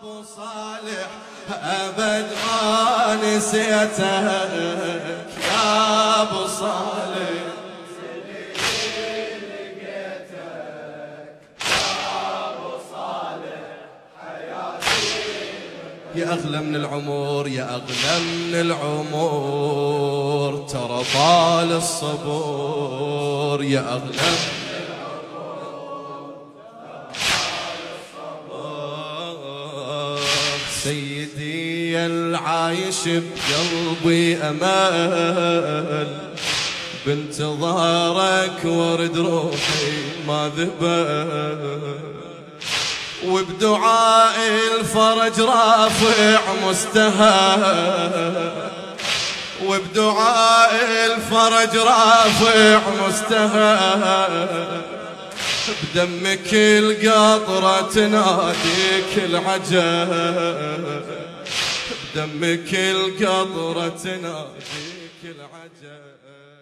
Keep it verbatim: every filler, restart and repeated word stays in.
ابو صالح ابد ما نسيتك يا ابو صالح، يا أغلى من العمر يا أغلى من العمر، ترى طال الصبر يا أغلى من العمر، طال الصبر. سيدي يا العايش بقلبي أمل، بانتظارك ورد روحي ما ذبل، وبدعاء الفرج رافع مستهل، وبدعاء الفرج رافع مستهل، بدمك القطرة تناديك العجل، بدمك القطرة تناديك العجل.